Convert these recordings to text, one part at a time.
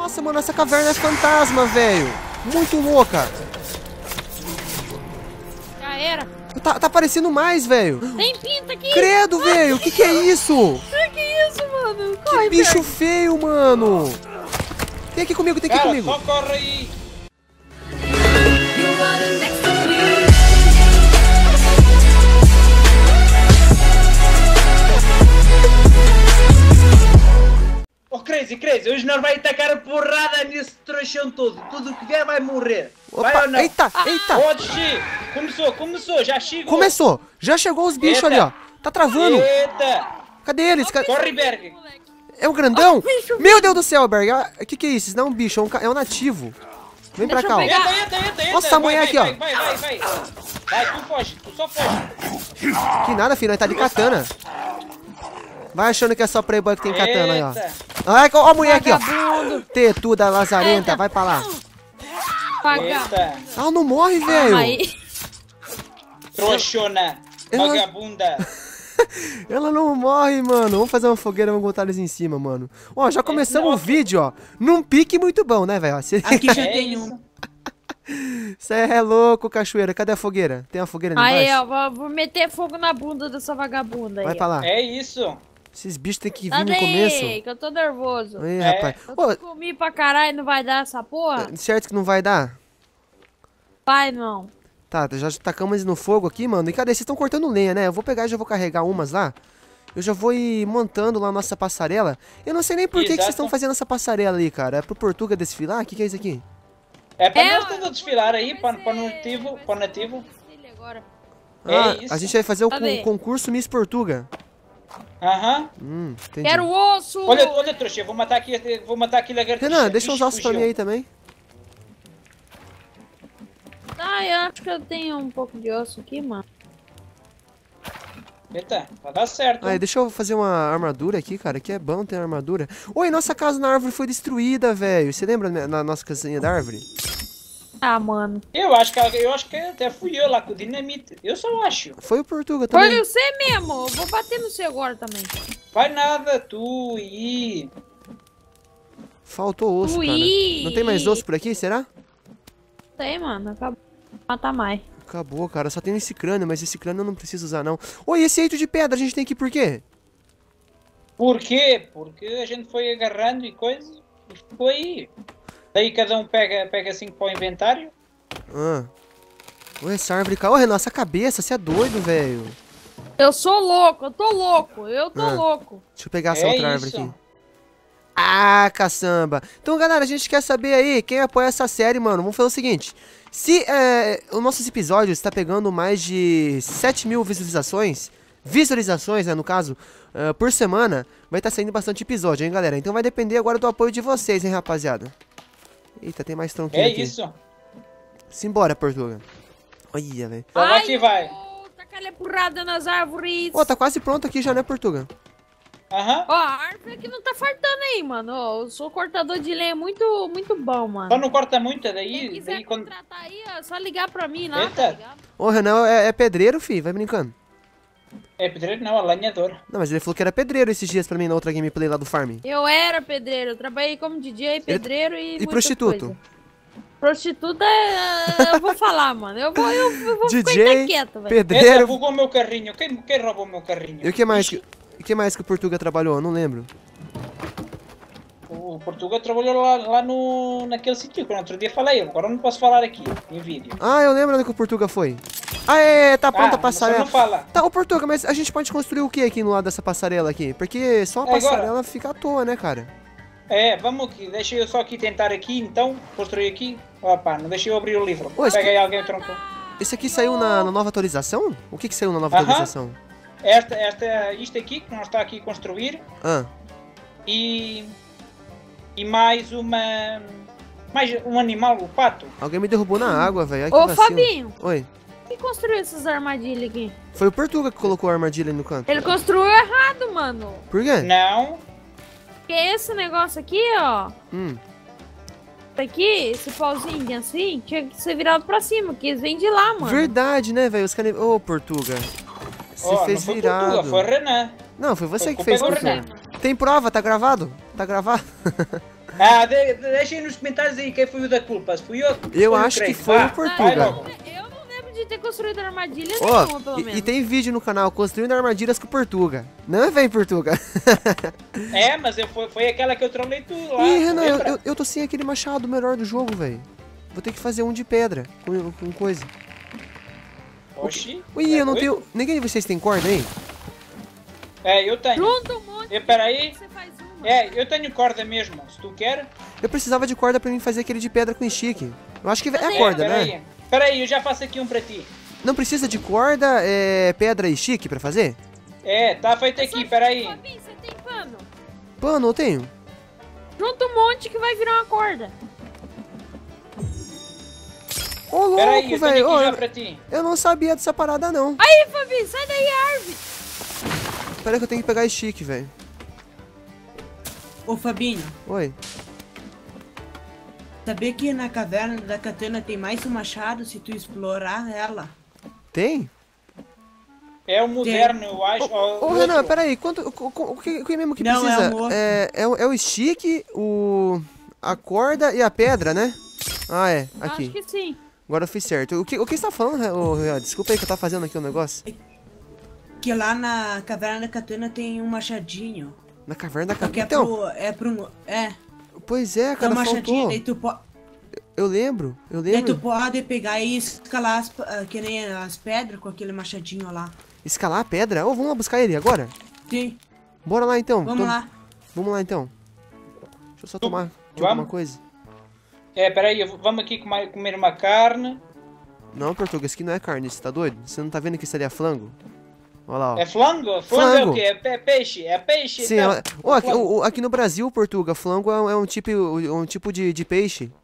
Nossa, mano, essa caverna é fantasma, velho. Muito louca. Já era. Tá aparecendo mais, velho. Tem pinta aqui. Credo, velho. Que é isso? Que isso, mano? Corre, Que bicho feio, mano. Tem aqui comigo, tem aqui comigo. Só corre aí. Oh, Crazy, hoje nós vai tacar a porrada nesse trouxão todo. Tudo que vier vai morrer. Opa, vai ou não? eita. Pode ser. Começou, já chegou. Começou. Já chegou os bichos Eita. ali, ó. Tá travando. Eita. Cadê eles? Corre, Berg. É um grandão? bicho. Meu Deus do céu, Berg. O que é isso? Isso não é um bicho, é um nativo. Vem pra Deixa cá, eu ó. pegar. Eita. Nossa, a mulher aqui, ó. Vai. Vai, tu foge, tu só foge. Que nada, filho. Nós tá de katana. Vai achando que é só playboy que tem katana aí, ó. Eita. Ai, ó a mulher aqui, ó. Vagabundo. Tetuda lazarenta. Eita. Vai pra lá. Paga. Eita. Ela não morre, velho. Aí. Trouxona. Ela- Vagabunda. Ela não morre, mano. Vamos fazer uma fogueira, vamos botar eles em cima, mano. Ó, já começamos o vídeo, ó. Num pique muito bom, né, velho? Aqui já É tem isso. um. Você é louco, cachoeira. Cadê a fogueira? Tem uma fogueira ali Aí, embaixo? ó, vou meter fogo na bunda dessa vagabunda aí. Vai pra lá. É isso. Esses bichos tem que vir Tá no daí, começo. que eu tô nervoso. Aí, É. rapaz. Eu Ô, comi pra caralho, não vai dar essa porra? certo que não vai dar? Vai não. Tá, já tacamos eles no fogo aqui, mano. E cadê? Vocês estão cortando lenha, né? Eu vou pegar e já vou carregar umas lá. Eu já vou ir montando lá a nossa passarela. Eu não sei nem por que vocês Exato. estão fazendo essa passarela aí, cara. É pro Portuga desfilar? O que é isso aqui? É para É, nós todos desfilar aí, para o nativo. Para o nativo. Agora. É isso. A gente vai fazer o Cadê? concurso Miss Portuga. Aham. Entendi. Quero osso! Olha, trouxa, eu vou matar aqui lagartixa. Renan, deixa uns Ixi, ossos pra fugiu. mim aí também. Ah, eu acho que eu tenho um pouco de osso aqui, mano. Eita, vai dar certo. Aí, deixa eu fazer uma armadura aqui, cara, que é bom ter armadura. Oi, nossa casa na árvore foi destruída, velho. Você lembra na nossa casinha da árvore? Ah, mano. Eu acho que até fui eu lá com o dinamite. Eu só acho. Foi o Portuga Foi também. você mesmo! Eu vou bater no seu agora também. Vai nada, tu e... Faltou osso, cara. Ui. Não tem mais osso por aqui, será? Tem, mano. Acabou. Matar mais. Acabou, cara. Só tem esse crânio, mas esse crânio eu não preciso usar, não. Oi, esse eito de pedra a gente tem aqui por quê? Por quê? Porque a gente foi agarrando e coisa e ficou aí. Daí cada um pega 5 para o inventário. Ah. Oi, essa árvore caiu. Ô, Renan, essa cabeça, você é doido, velho. Eu sou louco, eu tô louco, eu tô louco. Deixa eu pegar essa É outra árvore isso. aqui. Ah, caçamba. Então, galera, a gente quer saber aí quem apoia essa série, mano. Vamos fazer o seguinte. Se os nossos episódios está pegando mais de 7.000 visualizações, né, no caso, por semana, vai estar saindo bastante episódio, hein, galera? Então vai depender agora do apoio de vocês, hein, rapaziada. Eita, tem mais tronquinho É aqui. isso. Simbora, Portuga. Olha, velho. Só vai que vai. Tacar a porrada nas árvores. Ó, tá quase pronto aqui já, né, Portuga? Aham. Ó, a árvore aqui não tá fartando aí, mano. Ó, eu sou cortador de lenha muito bom, mano. Só não corta muito, Quem daí quiser quando... contratar aí, é só ligar pra mim lá, Eita. tá ligado? Ô, Renan é pedreiro, fi, vai brincando. É pedreiro não, é lenhador. Não, mas ele falou que era pedreiro esses dias pra mim na outra gameplay lá do Farm. Eu era pedreiro, eu trabalhei como DJ, pedreiro e muita prostituto? coisa. Prostituta, eu vou falar, mano. Eu vou DJ, ficar quieto, velho. Essa pedreiro. bugou meu carrinho. Quem roubou meu carrinho? E o que mais que o Portuga trabalhou? Eu não lembro. O Portugal trabalhou lá naquele sítio que no outro dia falei. Agora não posso falar aqui, em vídeo. Ah, eu lembro onde que o Portuga foi. Ah, é, tá pronta a você passarela. não fala. Tá, ô Portuga, mas a gente pode construir o que aqui no lado dessa passarela aqui? Porque só a Agora. passarela fica à toa, né, cara? É, vamos aqui. Deixa eu só aqui tentar aqui, então. Construir aqui. Opa, não deixa eu abrir o livro. Ô, esse Pega aí alguém tronco. Esse aqui saiu na nova atualização? O que saiu na nova Aham. atualização? Isto aqui, que nós está aqui a construir. Ah, E mais um animal, o pato. alguém me derrubou na água, velho. Ai, que Ô, vacilo. Fabinho, Oi. quem construiu essas armadilhas aqui? Foi o Portuga que colocou a armadilha ali no canto. Ele construiu errado, mano. Por quê? Não. Porque esse negócio aqui, ó. Hum. Aqui, esse pauzinho assim, tinha que ser virado pra cima, que eles vêm de lá, mano. Verdade, né, velho? Os caras... Ô, Portuga. Você Ó, fez não foi virado. Portugal, foi Renan. Não, foi você Foi que fez, culpa do Portuga. Renan. Tem prova, tá gravado? Tá gravado? Ah, deixem nos comentários aí quem foi o da culpa. Se fui eu. Eu acho que foi o Portuga. Eu não lembro de ter construído armadilha Ó, nenhuma, pelo menos. e tem vídeo no canal construindo armadilhas com o Portuga. Não vem, Portuga. É, mas foi aquela que eu trolei tudo lá. Ih, Renan, lembra? eu tô sem aquele machado melhor do jogo, velho. Vou ter que fazer um de pedra com coisa. Oxi. Ih, eu não Oi? tenho. Ninguém de vocês tem corda aí? É, eu tenho. Junta um monte. Peraí. Você faz uma. É, eu tenho corda mesmo. Se tu quer. Eu precisava de corda pra mim fazer aquele de pedra com stick. Eu acho que é a Cadê? corda, né? Peraí, eu já faço aqui um pra ti. Não precisa de corda, pedra e stick pra fazer? É, tá feito aqui, peraí. Fabinho, você tem pano? Pano, eu tenho. Junta um monte que vai virar uma corda. Ô, Peraí, louco, eu tenho velho. aqui Ô, já pra ti. eu não sabia dessa parada, não. Aí, Fabinho, sai daí, árvore. Pera aí que eu tenho que pegar stick, velho. Ô Fabinho, Oi. sabia que na caverna da Katana tem mais um machado se tu explorar ela? Tem? É o moderno, eu acho. Ô, Renan, pera aí. O que mesmo que Não, precisa? é um outro. É o stick, a corda e a pedra, né? Ah, é. Aqui. Acho que sim. Agora eu fiz certo. O que você tá falando, Renan? Desculpa aí que eu tava fazendo aqui um negócio. Que lá na caverna da Katana tem um machadinho. Na caverna da Só que caverna. Então, pois é, tem cara, um machadinho, faltou. daí Eu lembro. daí tu pode pegar e escalar que nem as pedras com aquele machadinho lá. Escalar a pedra? Ô, vamos lá buscar ele agora? Sim, Bora lá então. vamos lá. Vamos lá então. Deixa eu só tomar de alguma Vamos? coisa. É, peraí, vamos aqui comer uma carne. Não, Portuga, isso aqui não é carne, você tá doido? Você não tá vendo que isso ali é flango? Olha lá, ó. É flango? Flango é o quê? É peixe? É peixe? Sim, então. aqui no Brasil, Portuga, flango é um tipo de peixe.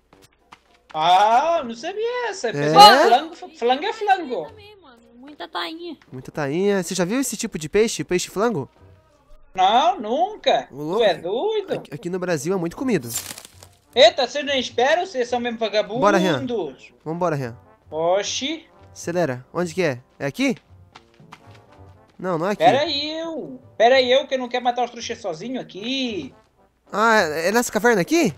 Ah, não sabia essa. Flango é flango. Também, mano. Muita tainha. Muita tainha. Você já viu esse tipo de peixe? Peixe flango? Não, nunca. Ô, Tu louco. é doido? Aqui no Brasil é muito comido. Eita, vocês nem esperam, vocês são mesmo vagabundos. Bora, Rian. Vambora, Rian. Oxi, Acelera. Onde que é? É aqui? Não, não é aqui. Pera aí eu que eu não quero matar os trouxas sozinho aqui. Ah, é nessa caverna aqui?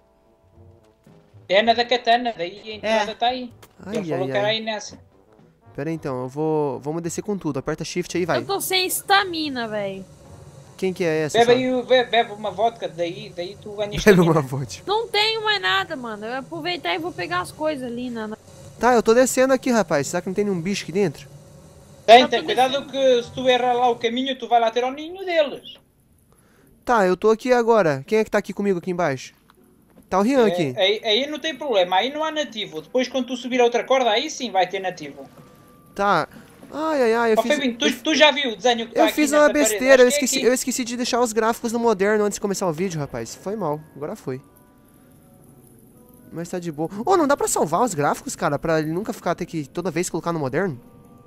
É na da katana, daí a entrada tá aí. Ai, Ele falou ai, que era ai. aí nessa. Pera aí então, vamos descer com tudo. Aperta shift aí, vai. Eu tô sem estamina, velho. Quem que é essa? Bebe só? aí, bebe uma vodka, daí tu ganha Bebe estamina. uma vodka. Não tenho mais nada, mano. Eu vou aproveitar e vou pegar as coisas ali na... Tá, eu tô descendo aqui, rapaz. Será que não tem nenhum bicho aqui dentro? Tem, cuidado que se tu errar lá o caminho, tu vai lá ter ao ninho deles. Tá, eu tô aqui agora. Quem é que tá aqui comigo aqui embaixo? Tá o Rian aqui. Aí não tem problema, aí não há nativo. Depois quando tu subir a outra corda, aí sim vai ter nativo. Tá. Ai, eu Ó, fiz... Fabinho, tu já viu o desenho que tá Eu aqui fiz nessa uma parede? besteira, Acho que é aqui. eu esqueci de deixar os gráficos no moderno antes de começar o vídeo, rapaz. Foi mal, agora foi. Mas tá de boa. Ô, não dá pra salvar os gráficos, cara? Pra ele nunca ficar, ter que toda vez colocar no moderno?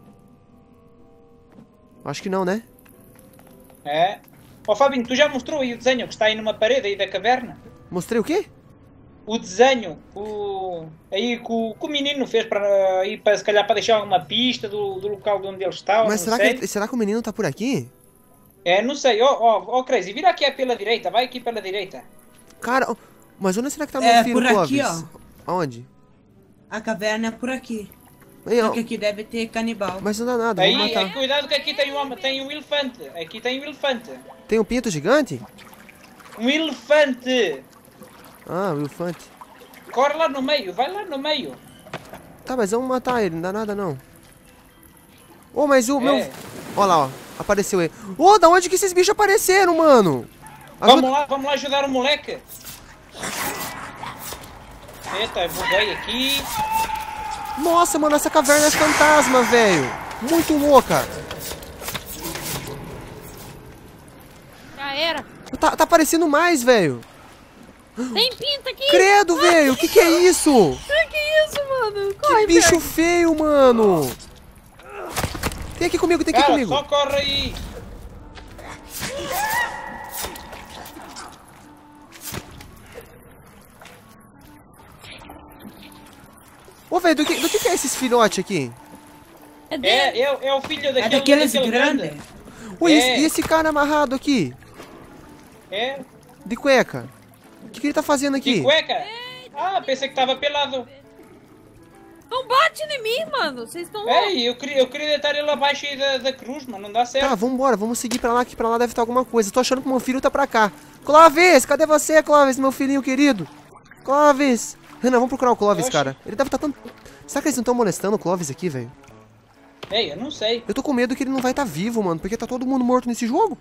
Acho que não, né? É. Ó Fabinho, tu já mostrou aí o desenho que está aí numa parede aí da caverna? Mostrei o quê? O desenho aí que o menino fez para se calhar para deixar uma pista do local de onde ele está. Mas não sei. será que o menino tá por aqui? É, não sei. Ó, Crazy, vira aqui pela direita, vai aqui pela direita. Cara, mas onde será que tá meu É, filho por aqui, Clóvis? Aonde? A caverna é por aqui. Aí, ó. Só que aqui deve ter canibal. Mas não dá nada, Aí, vamos matar. cuidado que aqui tem um elefante. Aqui tem um elefante. Tem um pinto gigante? Um elefante. Ah, o elefante. Corre lá no meio, vai lá no meio. Tá, mas vamos matar ele, não dá nada não. Ô, mas o É. meu... Ó lá, ó. Apareceu ele. Ô, da onde que esses bichos apareceram, mano? Vamos lá ajudar o moleque. Eita, buguei aqui. Nossa, mano, essa caverna é fantasma, velho. Muito louca. Já era. Tá aparecendo mais, velho. Tem pinta aqui. Credo, velho. Que é isso? Que isso, mano? Corre, Que bicho velho. feio, mano. Tem aqui comigo, tem aqui Cara, comigo. só corre aí. Ô, velho, do que é esses filhotes aqui? É dele. É o filho É daquele daqueles grandes. Ui, É. e esse cara amarrado aqui? É. De cueca? O que ele tá fazendo Que aqui? cueca? Ah, pensei que estava pelado. Não bate em mim, mano. Vocês estão loucos. Ei, eu queria deitar ele abaixo aí da cruz, mas não dá certo. Tá, vambora, vamos seguir pra lá, que pra lá deve estar alguma coisa. Tô achando que meu filho tá pra cá. Clóvis, cadê você, Clóvis, meu filhinho querido? Clóvis. Renan, vamos procurar o Clóvis, Oxi. cara. Ele deve estar tão... Será que eles não estão molestando o Clóvis aqui, velho? Ei, eu não sei. Eu tô com medo que ele não vai estar vivo, mano, porque tá todo mundo morto nesse jogo.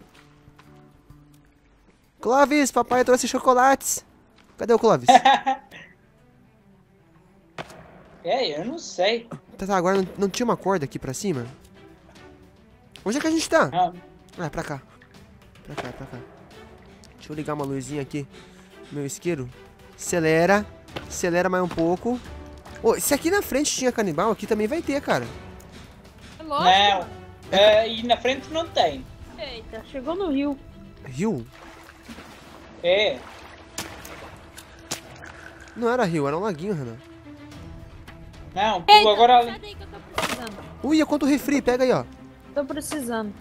Clóvis, papai trouxe chocolates. Cadê o Clóvis? Ei, eu não sei. Tá, agora não tinha uma corda aqui pra cima? Onde é que a gente tá? Não. Ah, é pra cá. Pra cá. Deixa eu ligar uma luzinha aqui. Meu isqueiro. Acelera. Acelera mais um pouco. Ô, se aqui na frente tinha canibal, aqui também vai ter, cara. É lógico. Não. E na frente não tem. Eita, chegou no rio. Rio? É. Não era rio, era um laguinho, Renan. Não, tu Eita, agora... sai daí que eu tô precisando. Ui, quanto refri, pega aí, ó. Tô precisando.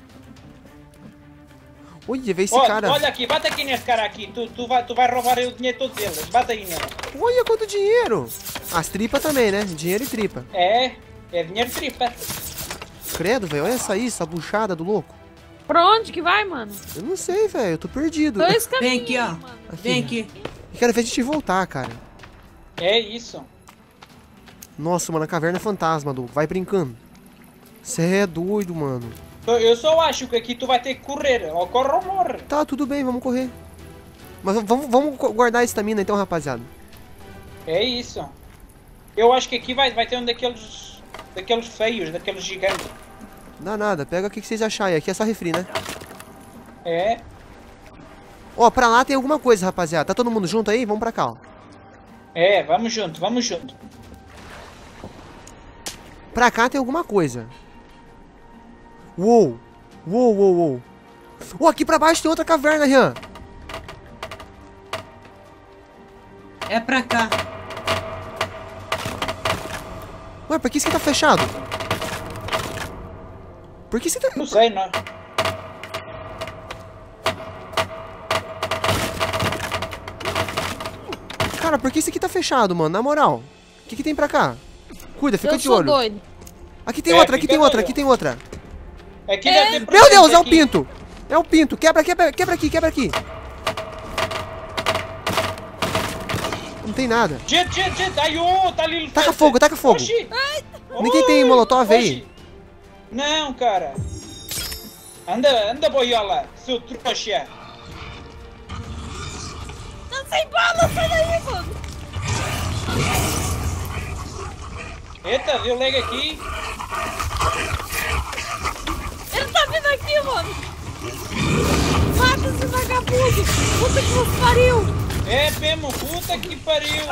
Ui, vê esse Olha, cara. olha aqui, bate aqui nesse cara aqui. Tu vai roubar aí o dinheiro todo deles. Bate aí nele. Olha quanto dinheiro. As tripas também, né? Dinheiro e tripa. É dinheiro tripa. Credo, velho, olha essa buchada do louco. Pra onde que vai, mano? Eu não sei, velho, eu tô perdido. Dois Vem caminhos, aqui, ó. mano. Vem aqui. Eu quero ver a gente voltar, cara. É isso. Nossa, mano, a caverna é fantasma, Du. Vai brincando. Cê é doido, mano. Eu só acho que aqui tu vai ter que correr. Ou corre ou morre. Tá, tudo bem, vamos correr. Mas vamos guardar a estamina então, rapaziada. É isso. Eu acho que aqui vai ter um daqueles feios, daqueles gigantes. Dá nada, pega o que vocês acharem. Aqui é só refri, né? É. Ó, pra lá tem alguma coisa, rapaziada. Tá todo mundo junto aí? Vamos pra cá, ó. É, vamos junto, vamos junto. Pra cá tem alguma coisa. Uou. Uou. Ó, aqui pra baixo tem outra caverna, Rian. É pra cá. Ué, por que isso aqui tá fechado? Por que você tá... Não sei, não. Cara, por que isso aqui tá fechado, mano? Na moral. O que tem pra cá? Cuida, fica Eu de sou olho. doido. Aqui tem É, outra, aqui fica tem outra, doido. aqui tem outra. Aqui deve ter Meu presente Deus, é o aqui. pinto. É o pinto. Quebra aqui. Não tem nada. Gente, ai, tá ali. Taca fogo. Oxi. Ninguém tem molotov aí? Oxi. Não, cara. Anda, boiola, seu trouxa. Tá sem bala, sai daí, mano. Eita, deu lag aqui. Ele tá vindo aqui, mano. Mata esse vagabundo. Puta que nos pariu. É mesmo, puta que pariu.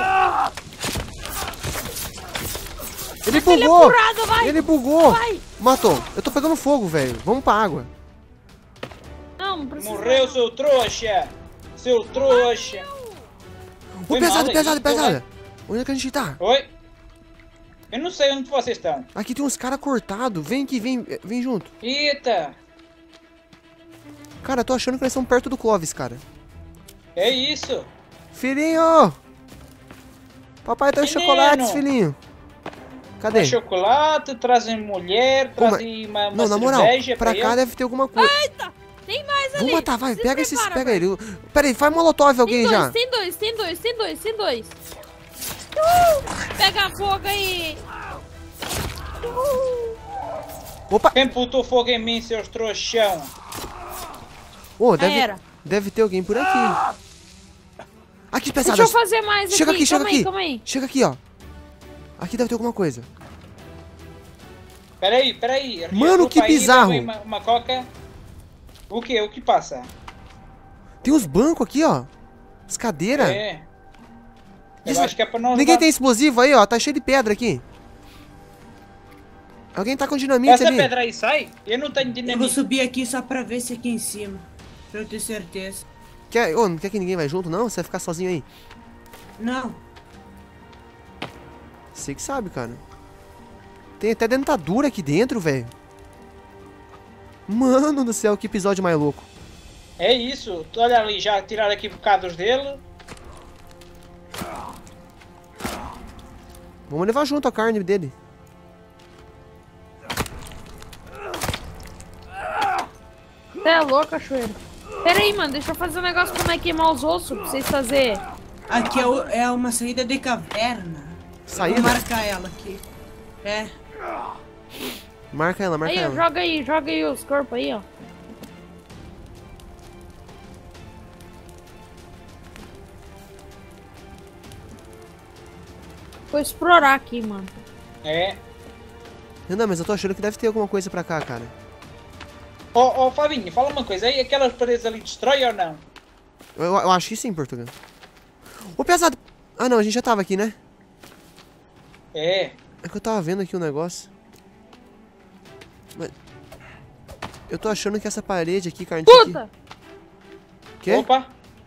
Ele Ele é bugou. furado, vai. Ele bugou. Vai. Matou. Eu tô pegando fogo, velho. Vamos pra água. Não precisa. Morreu, seu trouxa. Seu trouxa. Ô, Foi mal aí, pesada. Onde é que a gente tá? Oi? Eu não sei onde vocês estão. Aqui tem uns caras cortados. Vem aqui, vem junto. Eita. Cara, eu tô achando que eles estão perto do Clóvis, cara. É isso. Filhinho! Papai trouxe Menino! chocolates, filhinho. Cadê? Traz chocolate, trazem mulher, Ô, mas- trazem uma Não, na moral, cerveja pra cá ele. deve ter alguma coisa. Eita, tem mais ali. Vamos matar, vai. Se Pega esses. prepara, Pega vai. ele. Pera aí, faz molotov alguém Tem já. dois, tem dois. Pega fogo aí. Opa! Quem putou fogo em mim, seus trouxão? Ô, Já era. deve ter alguém por aqui. Aqui, pesada. Deixa eu fazer mais Chega aqui. aqui, chega aqui. Calma aí. Chega aqui, ó. Aqui deve ter alguma coisa. Peraí. Mano, que Opa, aí, bizarro. leva aí uma coca. O que? O que passa? Tem uns bancos aqui, ó. As cadeiras. É. Eu Isso- acho que é pra nós. Ninguém tem explosivo aí, ó. Tá cheio de pedra aqui. Alguém tá com dinamite Essa ali. pedra aí sai? Eu não tenho Eu vou dinamite. subir aqui só pra ver se aqui em cima. Pra eu ter certeza. Não quer que ninguém vai junto, não? Você vai ficar sozinho aí? Não. Você que sabe, cara. Tem até dentadura aqui dentro, velho. Mano do céu, que episódio mais louco. É isso. Olha ali, já tiraram aqui bocados dele. Vamos levar junto a carne dele. Você é louco, cachoeiro. Pera aí, mano, deixa eu fazer um negócio pra não queimar os ossos, pra vocês fazerem. Aqui é uma saída de caverna. Saída? Vou marcar ela aqui. É. Marca ela, marca Aí, ó, ela. joga aí os corpos aí, ó. Vou explorar aqui, mano. É. Não, mas eu tô achando que deve ter alguma coisa pra cá, cara. Ó, Fabinho, fala uma coisa. Aí aquelas paredes ali destrói ou não? Eu acho que sim, Portugal. Ô, pesado! Ah, não, a gente já tava aqui, né? É. É que eu tava vendo aqui um negócio. Mas... Eu tô achando que essa parede aqui, cara... Puta! Quê? Opa.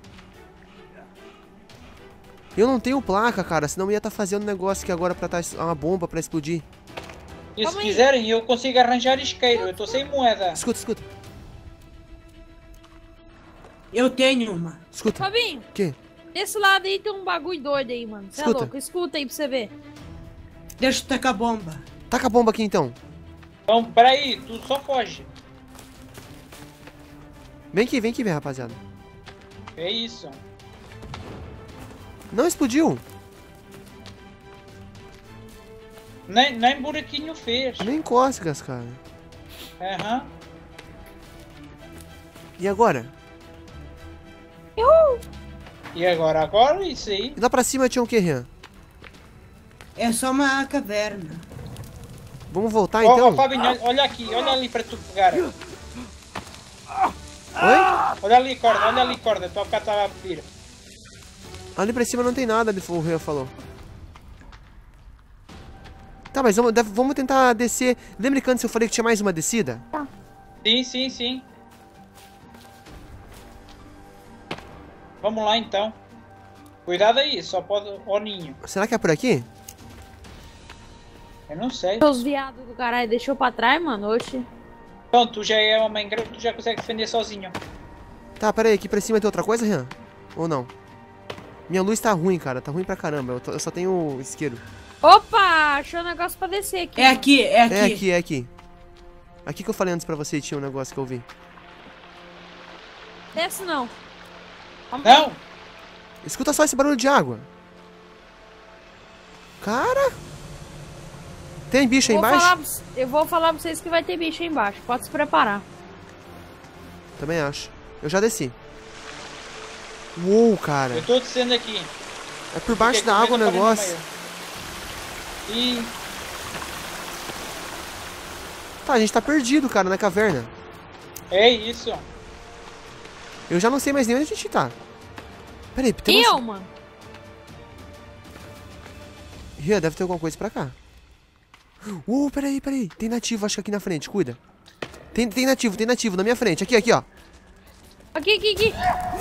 Eu não tenho placa, cara, senão eu ia estar fazendo um negócio aqui agora pra tá uma bomba pra explodir. E se Calma aí. quiserem, eu consigo arranjar isqueiro. Eu tô sem moeda. Escuta, escuta, Eu tenho uma. escuta. Fabinho, O quê? desse lado aí tem um bagulho doido aí, mano. Você é Escuta. louco, escuta aí pra você ver. Deixa eu tacar a bomba. Taca a bomba aqui, então. Então, peraí, tu só foge. Vem aqui, rapaziada. É isso. Não explodiu. Nem buraquinho fez. Nem cócegas, cara. Aham. E agora? E agora? Agora isso aí. E lá pra cima tinha o que, Rian? É só uma caverna. Vamos voltar, Ó, então? Fabinho, olha aqui. Olha ali para tu pegar. Oi? Olha ali corda. Tu há bocado estava a pedir. Ali pra cima não tem nada, o Rian falou. Tá, mas vamos tentar descer. Lembra que antes eu falei que tinha mais uma descida? Sim. Vamos lá então. Cuidado aí, só pode o ninho. Será que é por aqui? Eu não sei. Os viados do caralho deixou pra trás, mano. Oxi. Então, tu já é homem grande, tu já consegue defender sozinho. Tá, pera aí, aqui pra cima tem outra coisa, Rian? Ou não? Minha luz tá ruim, cara. Tá ruim pra caramba. Eu só tenho isqueiro. Opa, achou um negócio pra descer aqui. É aqui, é aqui. É aqui, é aqui. Aqui que eu falei antes pra você, tinha um negócio que eu vi. Desce não. Vamos Não! Escuta só esse barulho de água. Cara! Tem bicho aí embaixo? Eu vou falar pra vocês que vai ter bicho aí embaixo. Pode se preparar. Também acho. Eu já desci. Uou, cara. Eu tô descendo aqui. É por baixo Fiquei da com água o medo de cair no negócio. meio. E Tá, a gente tá perdido, cara, na caverna. é isso. Eu já não sei mais nem onde a gente tá. Pera aí, tem E eu, uma... mano? Rian, deve ter alguma coisa pra cá. Pera aí. Tem nativo, acho que aqui na frente, cuida. Tem nativo na minha frente. Aqui, ó. Aqui.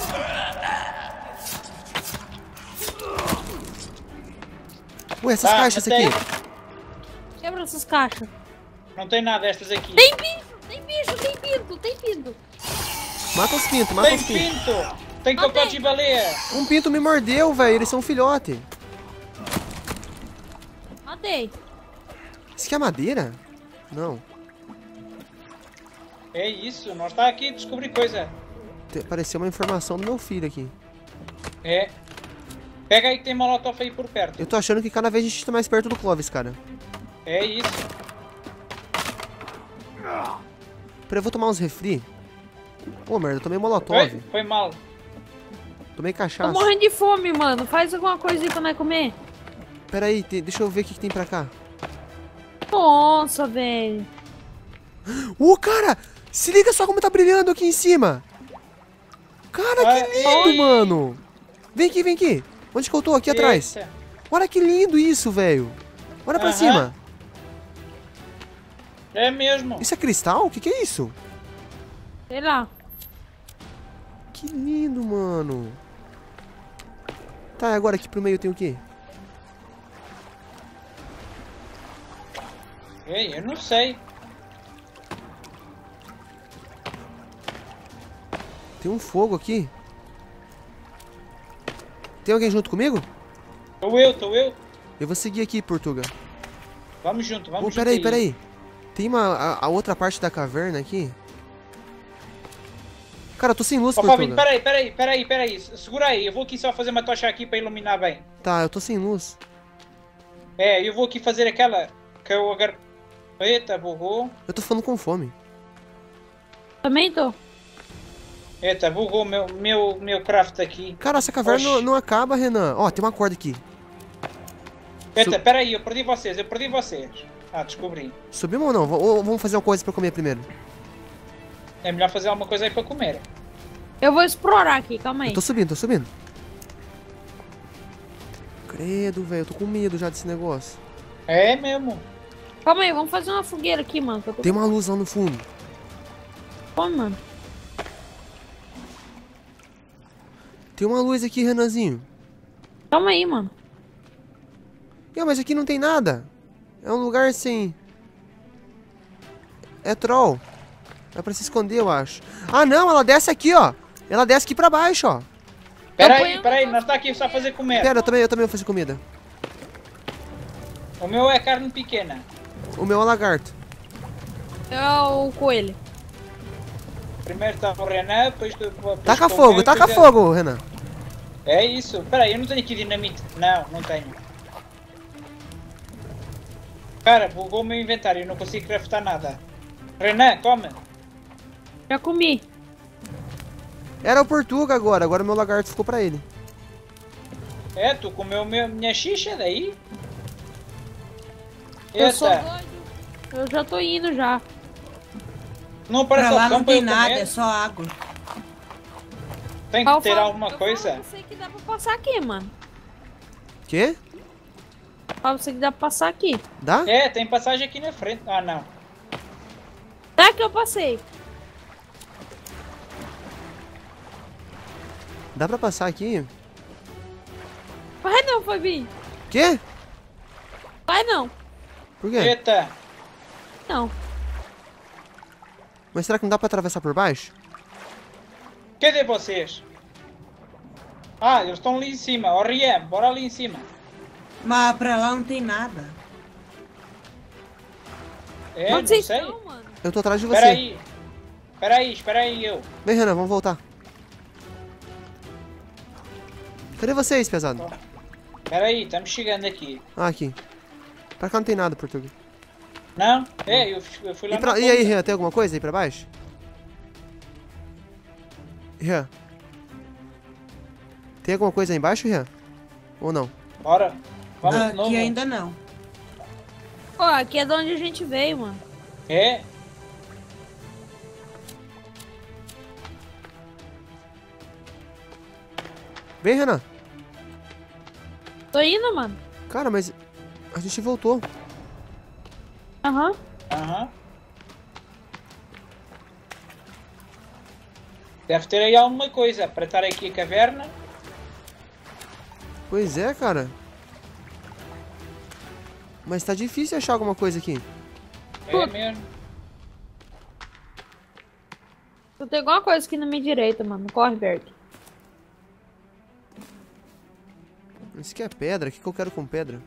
Ué, essas Tá, caixas matei. aqui. Quebra essas caixas. Não tem nada destas aqui. Tem pinto. Mata os pintos, Tem pinto! Tem cocô de baleia! Um pinto me mordeu, velho. Eles são filhote. Matei. Isso aqui é madeira? Não. É isso, nós tá aqui a descobrir coisa. Apareceu uma informação do meu filho aqui. É. Pega aí que tem molotov aí por perto. Eu tô achando que cada vez a gente tá mais perto do Clovis, cara. É isso. Pera, eu vou tomar uns refri. Pô, merda, eu tomei molotov. Foi mal. Tomei Tô cachaça. morrendo de fome, mano. Faz alguma coisa aí pra nós comer. Pera aí, deixa eu ver o que tem pra cá. Nossa, velho. Cara! Se liga só como tá brilhando aqui em cima. Cara, que lindo, Oi. mano. Vem aqui. Onde que eu tô? Aqui atrás. Eita. Olha que lindo isso, velho. Olha pra Aham. cima. É mesmo. Isso é cristal? O que é isso? Sei lá. Que lindo, mano. Tá, agora aqui pro meio tem o quê? Ei, eu não sei. Tem um fogo aqui. Tem alguém junto comigo? Tô eu. Eu vou seguir aqui, Portuga. Vamos junto, vamos junto. Peraí, aí. peraí. Tem a outra parte da caverna aqui? Cara, eu tô sem luz, Ó, Fabinho, Portuga. peraí. Segura aí, eu vou aqui só fazer uma tocha aqui para iluminar bem. Tá, eu tô sem luz. É, eu vou aqui fazer aquela que eu agarro. Eita, bugou. Eu tô ficando com fome. Também tô. Eita, bugou meu craft aqui. Cara, essa caverna Oxi. não acaba, Renan. Ó, tem uma corda aqui. Eita, peraí, eu perdi vocês. Ah, descobri. Subimos ou não? Ou vamos fazer uma coisa pra comer primeiro? É melhor fazer alguma coisa aí para comer. Eu vou explorar aqui, calma aí. Eu tô subindo, tô subindo. Credo, velho, eu tô com medo já desse negócio. É mesmo. Calma aí, vamos fazer uma fogueira aqui, mano. Que eu tô Tem uma luz lá no fundo. com fome, mano. Tem uma luz aqui, Renanzinho. Calma aí, mano. Mas aqui não tem nada. É um lugar sem... É troll. É pra se esconder, eu acho. Ah, não, ela desce aqui, ó. Ela desce aqui pra baixo, ó. Peraí, nós tá aqui só fazer comer. Pera, eu também vou fazer comida. O meu é carne pequena. O meu é lagarto. É o coelho. Primeiro tá o Renan, depois Taca fogo, Renan. É isso. Peraí, eu não tenho aqui dinamite. Não tenho. Cara, bugou o meu inventário, eu não consigo craftar nada. Renan, come. Já comi. Era o Portuga agora o meu lagarto ficou pra ele. É, tu comeu minha xixa daí? Eu sou Eita, doido. Eu já tô indo já. não Pra parece lá opção não pra tem eu nada, comer? é só água. Tem Ah, que eu ter falo- alguma eu coisa? falo pra você que dá pra passar aqui, mano. Quê? Fala pra você que dá pra passar aqui. Dá? É, tem passagem aqui na frente. Ah, não. Tá que eu passei. Dá pra passar aqui? Vai não, Fabinho. Quê? Vai não. Por quê? Eita. Não. Mas será que não dá pra atravessar por baixo? Cadê vocês? Ah, eles estão ali em cima. Ó, Rian, bora ali em cima. Mas pra lá não tem nada. É, não Onde vocês sei. estão, mano? Eu tô atrás de você. Espera aí, eu. Vem, Renan, vamos voltar. Cadê vocês, pesado? Espera aí, estamos chegando aqui. Ah, aqui. Pra cá não tem nada, Portuga. Não? É, eu fui lá na E aí, ponta. Rian, tem alguma coisa aí pra baixo? Rian. Tem alguma coisa aí embaixo, Rian? Ou não? Bora. Vamos de novo. Aqui ainda não. Ó, aqui é de onde a gente veio, mano. É? Vem, Renan. Tô indo, mano. Cara, mas a gente voltou. Aham. Aham. Deve ter aí alguma coisa para estar aqui a caverna. Pois é, cara. Mas tá difícil achar alguma coisa aqui. É mesmo. Tem alguma coisa aqui na minha direita, mano. Corre, Berto. Isso aqui é pedra. O que eu quero com pedra?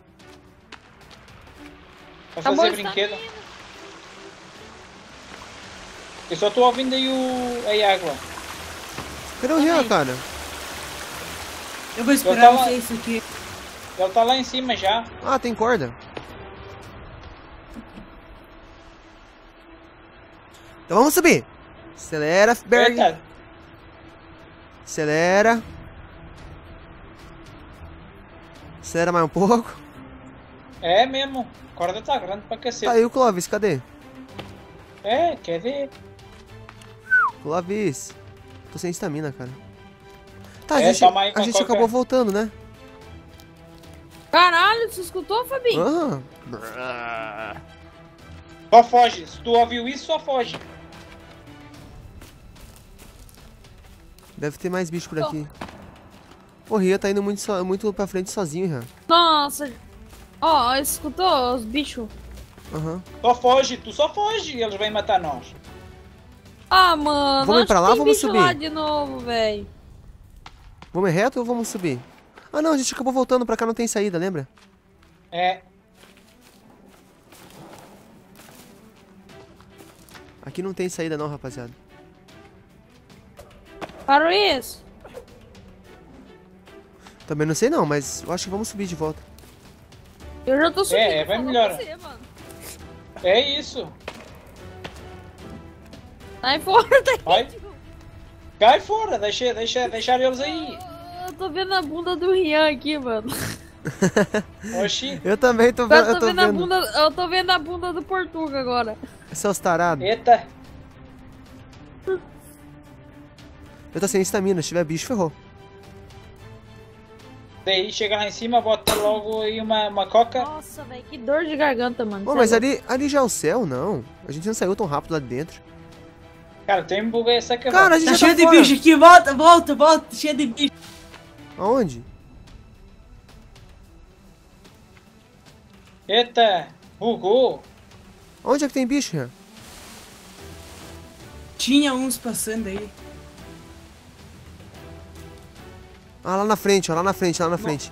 Para Tá bom, fazer está brinquedo. Eu só estou ouvindo aí a água. Cadê o Rian, cara? Eu vou Eu esperar tava- vocês aqui. Ele está lá em cima já. Ah, tem corda. Então vamos subir. Acelera, Berg. Eita, Acelera. Acelera mais um pouco. é mesmo. A corda está grande para cacete. Tá aí o Clovis, cadê? É, quer ver? Clovis. Tô sem estamina, cara. Tá, É, toma aí a com gente qualquer- acabou voltando, né? Caralho, você escutou, Fabinho? Ah. Só foge. Se tu ouviu isso, só foge. Deve ter mais bicho por aqui. O Rian tá indo muito pra frente sozinho, Rian. Nossa. Ó, escutou os bichos? Aham. Só foge, tu só foge e eles vêm matar nós. Ah, mano. Vamos acho pra lá que ou tem vamos bicho subir? lá de novo, velho. Vamos reto ou vamos subir? Ah, não, a gente acabou voltando pra cá, não tem saída, lembra? É. Aqui não tem saída não, rapaziada. Para isso. Também não sei não, mas eu acho que vamos subir de volta. Eu já tô subindo. vai falando melhor. Você, mano. É isso. Sai fora daqui. Vai. Cai fora, deixar eles aí. Eu tô vendo a bunda do Rian aqui, mano. Oxi. Eu também tô vendo. Agora Eu tô vendo. a bunda. Eu tô vendo a bunda do Portuga agora. Seus tarados. Eita. Eu tô sem estamina, se tiver bicho, ferrou. Daí chega lá em cima, bota logo aí uma coca. Nossa, velho, que dor de garganta, mano. Pô, Cê mas é louco. ali já é o céu, não. A gente não saiu tão rápido lá de dentro. Cara, tem um bug essa que Cara, a gente Tá já cheio tá de fora. bicho aqui, volta, cheio de bicho. Aonde? Eita, bugou. Onde é que tem bicho, Rian? Tinha uns passando aí. Ah, lá na frente, ó, lá na frente.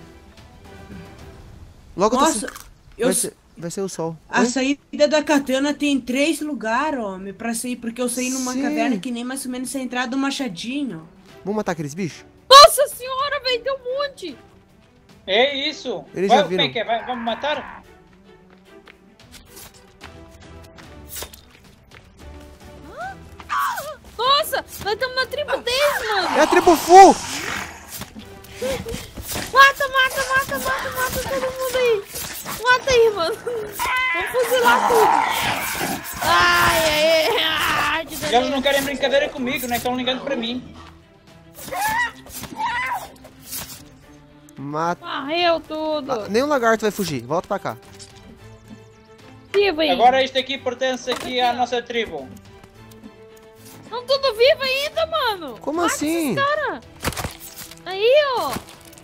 Logo Nossa, eu... vai ser o sol. A Oi? saída da katana tem 3 lugares, homem, pra sair, porque eu saí numa Sim. caverna que nem mais ou menos a entrada do machadinho. Vamos matar aqueles bichos? Nossa senhora, velho, tem um monte. É isso. Eles Vai, já como é viram. que é? Vamos matar? Nossa, nós estamos na tribo deles, mano. É a tribo full! Mata todo mundo aí. Mata aí, mano. Vamos fuzilar tudo. Ai, que Eles delícia. não querem brincadeira comigo, não estão ligando para mim. Mata. Morreu tudo. Nem o lagarto vai fugir. Volta pra cá. Vivo aí. Agora este aqui pertence aqui à nossa tribo. Não tudo vivo ainda, mano. Como Mata assim? esses cara. Aí, ó.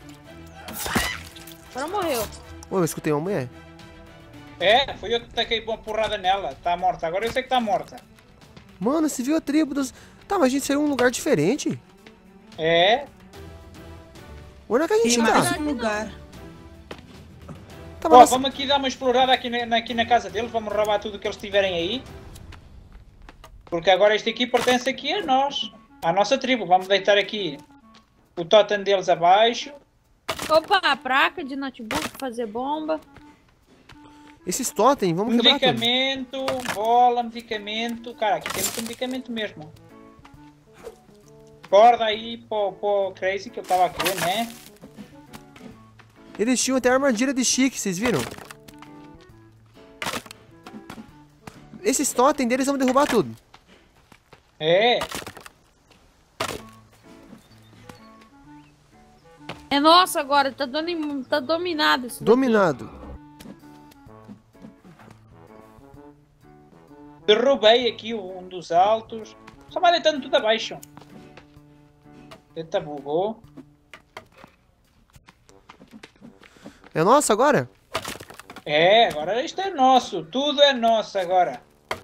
Agora morreu. Ô, eu escutei uma mulher. É, fui eu que taquei uma porrada nela. Está morta. Agora eu sei que está morta. Mano, você viu a tribo dos... Tá, mas a gente saiu em um lugar diferente. É. Onde é que a gente Tem tá? mais um lugar. Tá, Ó, mas vamos aqui dar uma explorada aqui na casa deles. Vamos roubar tudo que eles tiverem aí. Porque agora este aqui pertence aqui a nós. À nossa tribo. Vamos deitar aqui o totem deles abaixo. Opa, a placa de notebook pra fazer bomba. esses totem, vamos quebrar tudo. Medicamento, bola, medicamento. Cara, aqui tem muito medicamento mesmo. Corda aí pro Crazy que eu tava aqui, né? Eles tinham até armadilha de chique, vocês viram? Esses totem deles vão derrubar tudo. É. É nosso agora, tá dominado isso daqui. Dominado. Derrubei aqui um dos altos. Só vai deitando tudo abaixo. Eita, bugou. É nosso agora? É, agora isto é nosso. Tudo é nosso agora.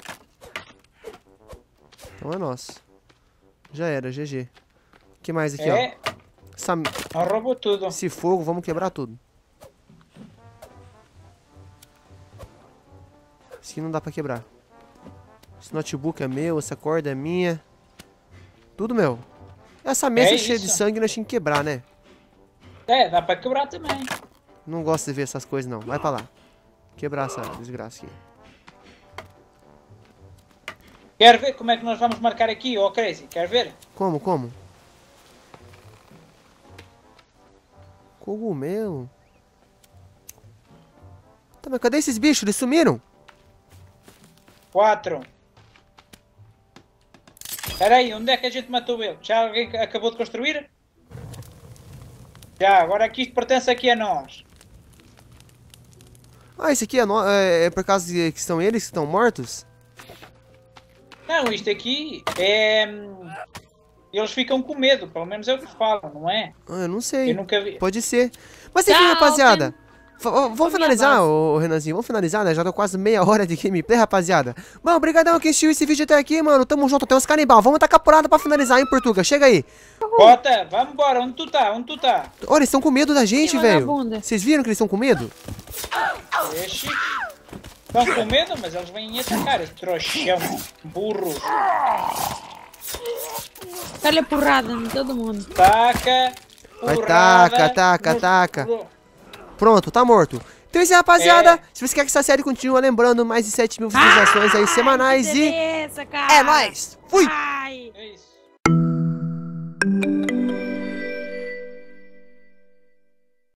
Então é nosso. Já era, GG. O que mais aqui, É, ó? Essa... não roubou tudo. Esse fogo, vamos quebrar tudo. Isso aqui não dá pra quebrar. Esse notebook é meu, essa corda é minha. Tudo meu. Essa mesa É cheia de isso. sangue nós tínhamos que quebrar, né? É, dá para quebrar também. Não gosto de ver essas coisas, não. Vai pra lá. Quebrar essa desgraça aqui. Quer ver como é que nós vamos marcar aqui, ó Crazy? Quer ver? Como, como? Cogumelo. Tá, mas cadê esses bichos? Eles sumiram? 4. Espera aí, onde é que a gente matou ele? Já alguém acabou de construir? Já, agora aqui isto pertence aqui a nós. Ah, esse aqui é por causa de que são eles que estão mortos? Não, isto aqui é... Eles ficam com medo, pelo menos é o que falam, não é? Ah, eu não sei. Eu nunca vi. Pode ser. Mas enfim, Tchau, rapaziada. Vamos minha finalizar, base. ô Renanzinho. Vamos finalizar, né? Já deu quase meia hora de gameplay, rapaziada. Mano, obrigadão quem assistiu esse vídeo até aqui, mano. Tamo junto, tem uns canibal. Vamos tacar porrada pra finalizar, hein, Portuga. Chega aí. Bota, vamos embora, onde tu tá? Onde tu tá? Olha, eles estão com medo da gente, Ih, velho. vagabunda. Vocês viram que eles estão com medo? Deixe. Estão com medo, mas eles vêm atacar. Trouxão. Burros. Dá-lhe porrada em todo mundo. Taca. Vai, Porrada. taca. Pronto, tá morto. Então é isso aí, rapaziada. Se você quer que essa série continue, lembrando, mais de 7.000 visualizações aí semanais Que e... beleza, cara. É nóis! Fui! Ai. É isso.